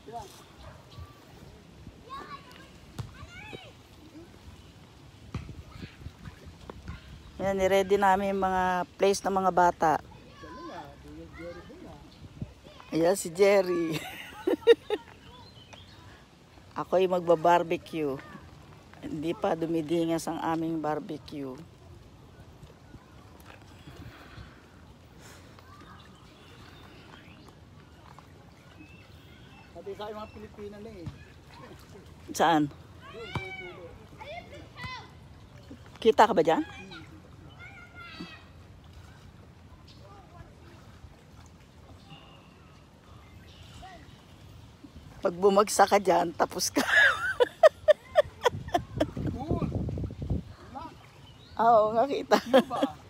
Yan, i-ready namin yung mga place ng mga bata. Ayan si Jerry. Ako'y magba-barbecue. Hindi pa dumidingas ang aming barbecue. Sabi sa mga Pilipina na eh. Saan? Kita ka ba dyan? Pag bumagsak ka dyan, tapos ka. Oo, nga kita.